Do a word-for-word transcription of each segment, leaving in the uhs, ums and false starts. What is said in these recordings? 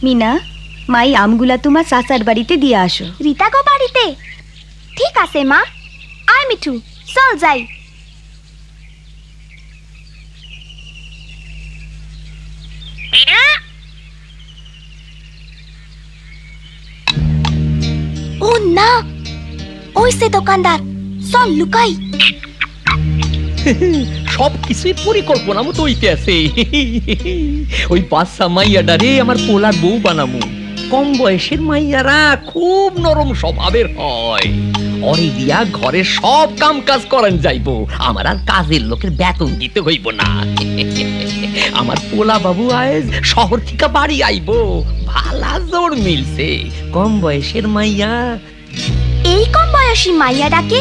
মিনা, মাই আমগুলা তোমার চাচার বাড়িতে দিয়ে আসো। রিতা গো বাড়িতে? ঠিক আছে মা। আয় মিঠু, চল যাই। ও না, ওই সে দোকানদার, চল লুকাই। সব কিছুই পরিকল্পনা মতো হইতে আছে। ওই বাচ্চা মাইয়াডারে আমার পোলার বউ বানামু। কম বয়সের মাইয়ারা খুব নরম স্বভাবের হয়। অরে দিয়া ঘরের সব কাম কাজ করান যাইব, আমার আর কাজের লোকের বেতন দিতে হইব না। আমার পোলা বাবু আজ শহর থেকে বাড়ি আইব, ভালা জোর মিলছে। কম বয়সের মাইয়া। এই কম বয়সী মাইয়া ডাকে?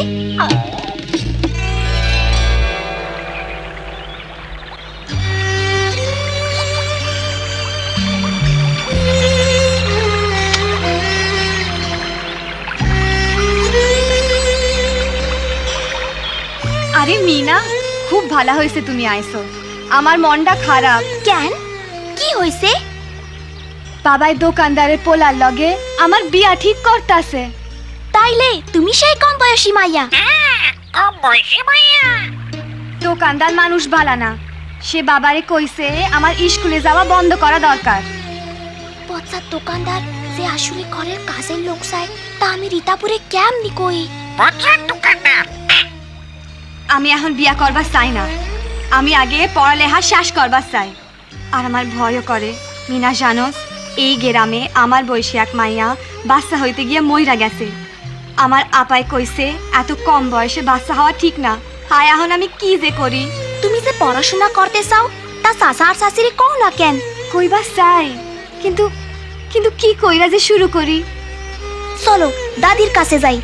আরে মিনা, খুব ভালো হয়েছে তুমি আইছো। আমার মনটা খারাপ। কেন, কি হইছে? বাবাই দোকানদারের পোলার লগে আমার বিয়া ঠিক করতাছে। তাইলে তুমি সেই কম বয়সী মাইয়া? কম বয়সী মাইয়া? দোকানদার মানুষ ভালো না, সে বাবারে কইছে আমার স্কুলে যাওয়া বন্ধ করা দরকার। পচার দোকানদার যে আসলে ঘরের কাজের লোক চায়, তা আমি রিতাপুরে কেমনি কই? পচার দোকানদার? আমি এখন বিয়া করবার চাই না, আমি আগে পড়ালেখা শেষ করবার চাই। আর আমার ভয়ও করে। মিনা জানোস, এই গ্রামে আমার বয়সী এক মাইয়া বাচ্চা হইতে গিয়ে মইরা গেছে। আমার আপায় কইছে এত কম বয়সে বাচ্চা হওয়া ঠিক না। হায়, এখন আমি কি যে করি? তুমি যে পড়াশোনা করতে চাও, তা চাচা আর চাচিরে কও না কেন? কইবা চাই, কিন্তু কিন্তু কি কইরা যে শুরু করি? চলো দাদির কাছে যাই।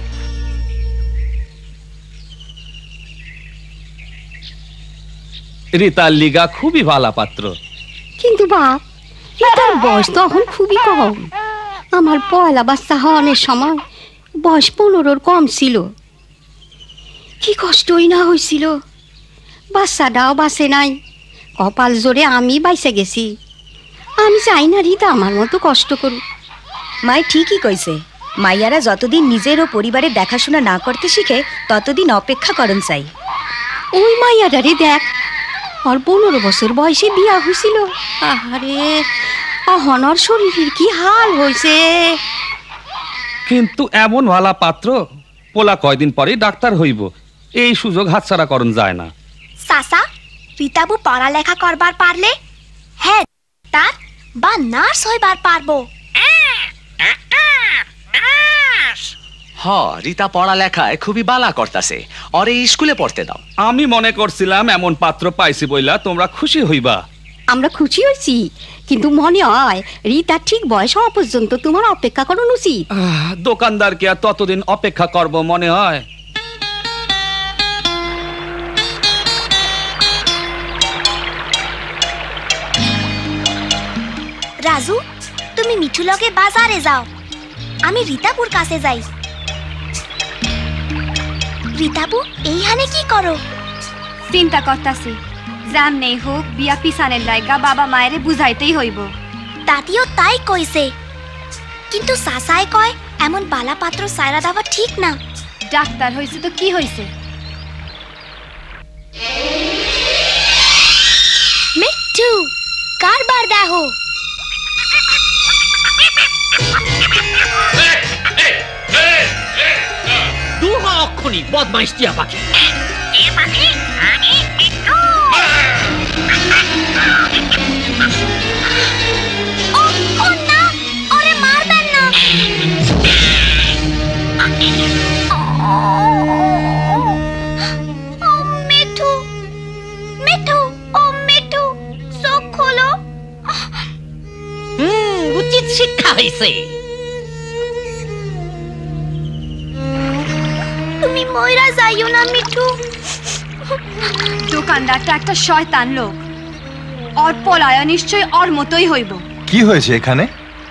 রিতার লিগা খুবই ভালো পাত্র। কিন্তু বাপ, রিতার বয়স তো এখন খুবই কম। আমার পয়লা বাচ্চা হওয়ার সময় বয়স পনেরোর কম ছিল। কি কষ্টই না হয়েছিল। বাচ্চাটাও বাঁচে নাই, কপাল জোরে আমি বাইসে গেছি। আমি চাই না রিতা আমার মতো কষ্ট করুক। মাই ঠিকই কইছে, মাইয়ারা যতদিন নিজের ও পরিবারের দেখাশোনা না করতে শিখে ততদিন অপেক্ষা করন চাই। ওই মাইয়াটারে দেখ, ওর পনেরো বছর বয়সে বিয়া হয়েছিল। আহারে, অহনর শরীরের কি হাল হয়েছে। কিন্তু এমন ভালা পাত্র, পোলা কয়দিন পরে ডাক্তার হইব, এই সুযোগ হাতছাড়া করন যায় না। চাচা, রিতাবু পড়ালেখা করবার পারলে হ্যাঁ তার বা নার্স হইবার পারবো। হ, রিতা পড়ালেখায় খুবই বালা করতাছে, অরে স্কুলে পড়তে দাও। আমি মনে করছিলাম এমন পাত্র পাইছি বইলা তোমরা খুশি হইবা। আমরা খুশি হয়েছি, কিন্তু মনে হয় রিতা ঠিক বয়স হওয়া পর্যন্ত তোমার অপেক্ষা করানো উচিত। আহ, দোকানদারকে আর ততদিন অপেক্ষা করব মনে হয়? রাজু, তুমি মিঠু লগে বাজারে যাও, আমি রিতাপুর কাছে যাই। রিতাপু, এইখানে কি করো? চিন্তা করতাছি, জাম নেই হোক বিয়া পিছানের লাইগা বাবা মায়েরে বুঝাইতেই হইব। দাদিও তাই কইছে, কিন্তু সাসায় কয় এমন বালা পাত্র সায়রা দেওয়া ঠিক না। ডাক্তার হইছে তো কি হইছে? মিঠু, কারবার দেখো। দুহা অক্ষণি বদমাইশ টিয়া পাখি। এ পাখি? আমি মিঠু। ও, ও না, ওরে মারবেন না। ও মিঠু, মিঠু, ও মিঠু, চোখ খোলো। হুম, উচিত শিক্ষা হয়েছে। তুমি ময়রা যাইও না মিঠু। দোকানদারটা একটা শয়তান লোক, ওর পলায়া নিশ্চয় ওর মতোই হইব। কি হয়েছে এখানে?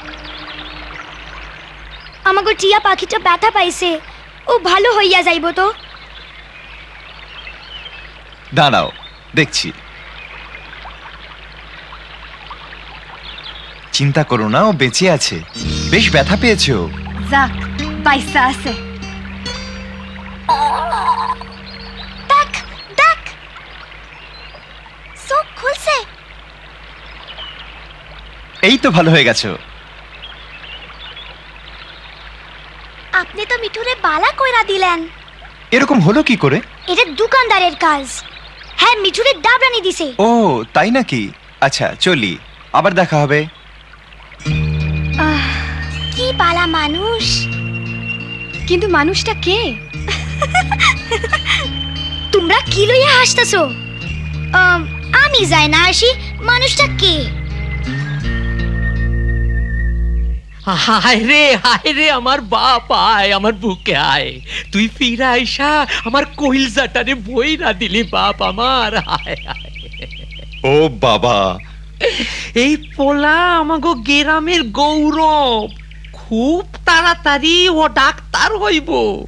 আমাকে টিয়া পাখিটা ব্যথা পাইছে, ও ভালো হইয়া যাইব তো। দাঁড়াও, দেখছি। চিন্তা করো না, ও বেঁচে আছে। বেশ ব্যথা পেয়েছে ও। যাক, বাইসা আছে। দেখ দেখ, চোখ খুলছে। এই তো ভালো হয়ে গেছে ও। আপনি তো মিঠুরে বালা কইরা দিলেন। এরকম হলো কি করে? এটা দোকানদারের কাজ। হ্যাঁ, মিঠুরে ডাবরানি দিছে। ও তাই নাকি? আচ্ছা চলি, আবার দেখা হবে। আহ, কি বালা মানুষ। কিন্তু মানুষটা কে? তোমরা কি লইয়া হাসতেছো? আমি যাই না আসি, মানুষটা কে? হায় রে হায় রে, আমার বাপ আয়, আমার বুকে আয়। তুই ফিরা আইসা আমার কইলজাটারে বই না দিলি বাপ আমার। হায় হায়, ও বাবা, এই পোলা আমাগো গ্রামের গৌরব। খুব তাড়াতাড়ি ও ডাক্তার হইব।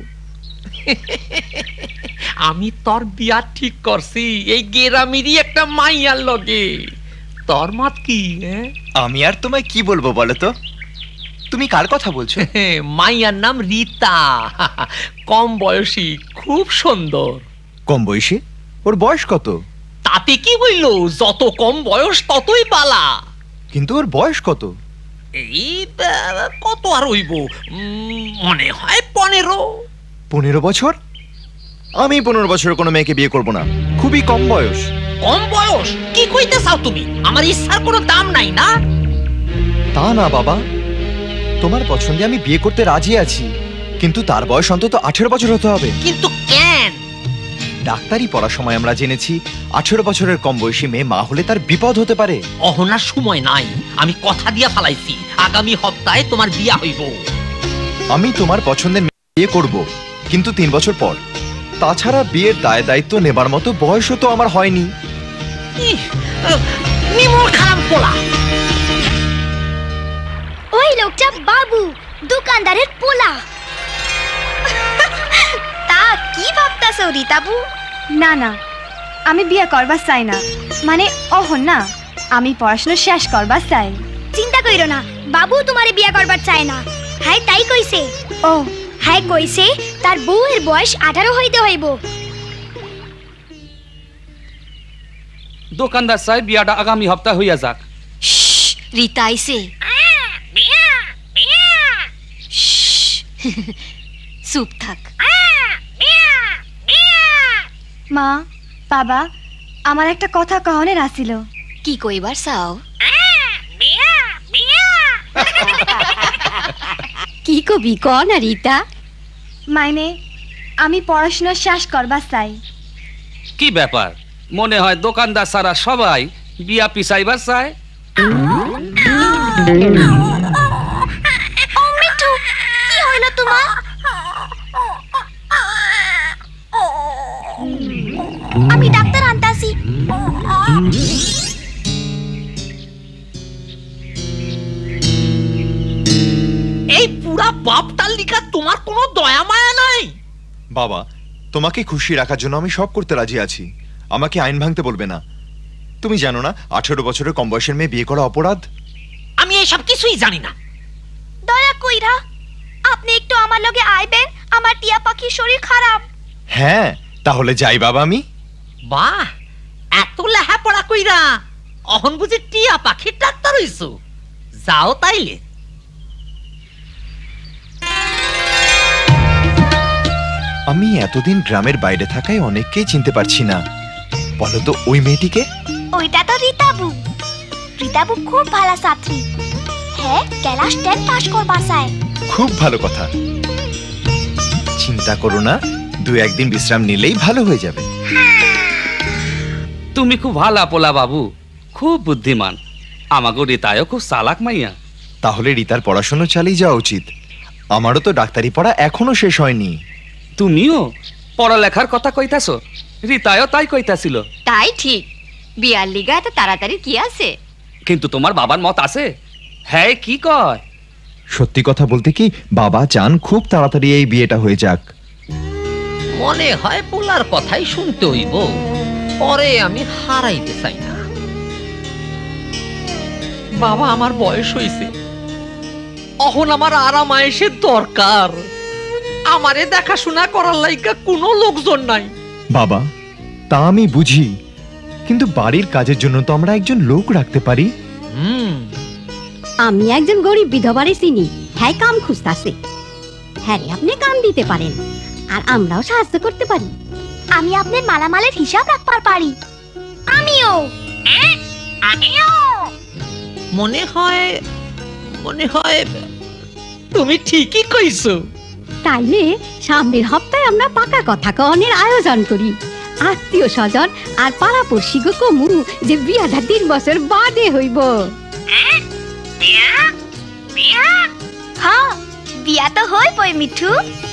আমি তোর বিয়া ঠিক করছি এই গ্রামেরই একটা মাইয়ার লগে। তোর মত কি? হ্যাঁ, আমি আর তোমায় কি বলবো বলো তো? তুমি কার কথা বলছো? মাইয়ার নাম রীতা। কম বয়সী, খুব সুন্দর। কম বয়সী? ওর বয়স কত? তাতে কি হইল, যত কম বয়স ততই বালা। কিন্তু ওর বয়স কত? এই আহ, কত আর হইব, উম, মনে হয় পনেরো। পনেরো বছর? আমি পনেরো বছরের কোনো মেয়েকে বিয়ে করব না, খুবই কম বয়স। কম বয়স? কি কইতে চাও তুমি? আমার ইচ্ছার কোনো দাম নাই না? তা না বাবা, তোমার পছন্দে আমি বিয়ে করতে রাজি আছি, কিন্তু তার বয়স অন্তত আঠেরো বছর হতে হবে। কিন্তু কেন? ডাক্তারি পড়ার সময় আমরা জেনেছি আঠেরো বছরের কম বয়সী মেয়ে মা হলে তার বিপদ হতে পারে। অহনার সময় নাই, আমি কথা দিয়া ফালাইছি আগামী সপ্তাহে তোমার বিয়া হইব। আমি তোমার পছন্দের মেয়ে বিয়ে করব, কিন্তু তিন বছর পর। তাছাড়া বিয়ের দায় দায়িত্ব নেবার মতো বয়সও তো আমার হয়নি। ইহ, আহ, নিমুর খারাপ পোলা। ওই লোকটা বাবু, দোকানদারের পোলা। তা কি ভাবতাছো রীতাবু? না না, আমি বিয়ে করবার চাই না। মানে অহন না, আমি পড়াশোনা শেষ করবার চাই। চিন্তা কইরো না, বাবু তোমারে বিয়া করবার চায় না। হ্যাঁ তাই কইছে। ও হ্যাঁ কইছে তার বউয়ের বয়স আঠারো হইতে হইব। দোকানদার সাহেব, বিয়াটা আগামী সপ্তাহ হইয়া যাক। রীতা আইছে। বিয়া বিয়া চুপ থাক। বিয়া বিয়া মা, বাবা, আমার একটা কথা কহনের আসিল। কি কইবার চাও? বিয়া বিয়া কি কবি ক না রীতা? মাইনে, আমি পড়াশোনা শেষ করবার চাই। কি ব্যাপার, মনে হয় দোকানদার সারা সবাই বিয়া পিছাইবার চায়। ও মিঠু, কি হইল তোমার? আমি ডাক্তার আনতাছি। এই পুরা বাপ তালিকা তোমার কোনো দয়া মায়া নাই? বাবা, তোমাকে খুশি রাখার জন্য আমি সব করতে রাজি আছি। আমাকে আইন ভাঙতে বলবে না। তুমি জানো না আঠেরো বছরের কম বয়সের মেয়ে বিয়ে করা অপরাধ? আমি এসব কিছুই জানি না। দয়া কইরা আপনি একটু আমার লগে আইবেন, আমার টিয়া পাখির শরীর খারাপ। হ্যাঁ, তাহলে যাই বাবা আমি। বাহ, এত লেহাপড়া কইরা অহন বুঝি টিয়া পাখির ডাক্তার হইছো? যাও তাইলে। আমি এতদিন গ্রামের বাইরে থাকায় অনেককেই চিনতে পারছি না। বলো তো ওই মেয়েটিকে? ওইটা তো রীতাবু। রীতাবু খুব ভালো ছাত্রী। হ্যাঁ, ক্লাস টেন পাস করবার চায়। খুব ভালো কথা। চিন্তা করো না, দু একদিন বিশ্রাম নিলেই ভালো হয়ে যাবে। তুমি খুব ভালা পোলা বাবু, খুব বুদ্ধিমান। আমাগো রীতায়ও খুব চালাক মাইয়া। তাহলে রীতার পড়াশোনা চালিয়ে যাওয়া উচিত। আমারও তো ডাক্তারি পড়া এখনো শেষ হয়নি। তুমিও পড়ালেখার কথা কইতাছ, রীতায়ও তাই কইতাছিল। তাই ঠিক, বিয়ার লিগা এত তাড়াতাড়ি কি আছে? কিন্তু তোমার বাবার মত আছে? হ্যাঁ, কি কয়? সত্যি কথা বলতে কি, বাবা চান খুব তাড়াতাড়ি এই বিয়েটা হয়ে যাক। মনে হয় পোলার কথাই শুনতে হইব, পরে আমি হারাইতে চাই না। বাবা আমার বয়স হইছে, অহন আমার আরাম আয়েসের দরকার। আমারে দেখাশোনা করার লাইগা কোনো লোকজন নাই। বাবা, তা আমি বুঝি, কিন্তু বাড়ির কাজের জন্য তো আমরা একজন লোক রাখতে পারি। হুম, আমি একজন গরিব বিধবারে চিনি, হ্যাঁ কাম খুঁজতাছে। হ্যাঁ রে, আপনি কাম দিতে পারেন আর আমরাও সাহায্য করতে পারি। আমি আপনার মালামালের হিসাব রাখবার পারি। আমিও আমিও মনে হয় মনে হয় তুমি ঠিকই কইছো। তাইলে সামনের হপ্তাহে আমরা পাকা কথা কনের আয়োজন করি। আত্মীয় স্বজন আর পাড়াপড়শি গো কমু যে বিয়াটা তিন বছর বাদে হইব। বিয়া বিয়া হ্যাঁ, বিয়া তো হইবই মিঠু।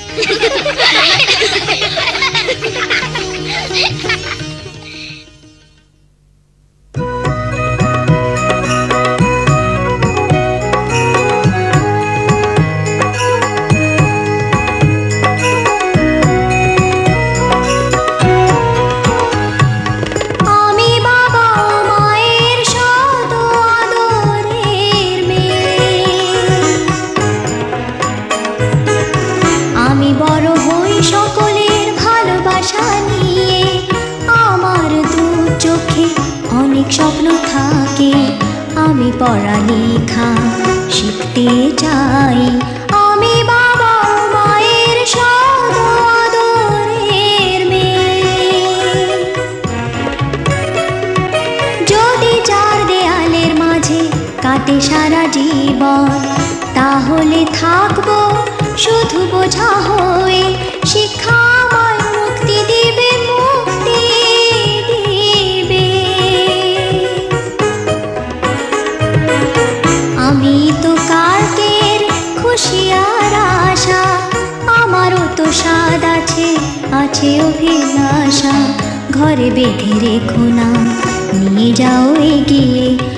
আমি বাবা মায়ের শত আদরের মেয়ে, আমি বড় হই সকলের ভালোবাসা নিয়ে। আমার দু চোখে অনেক স্বপ্ন থাকে, আমি পড়ালেখা শিখতে চাই। আমি বাবা মায়ের শত আদরের মেয়ে, যদি চার দেয়ালের মাঝে কাটে সারা জীবন, তাহলে থাকবো শুধু বোঝা হয়ে। শিক্ষা আমায় মুক্তি দিবে, মুক্তি দিবে। আমি তো কালকের খুশি আর আশা, আমারও তো স্বাদ আছে, আছে অভিলাষা। ঘরে বেঁধে রেখো না, নিয়ে যাও এগিয়ে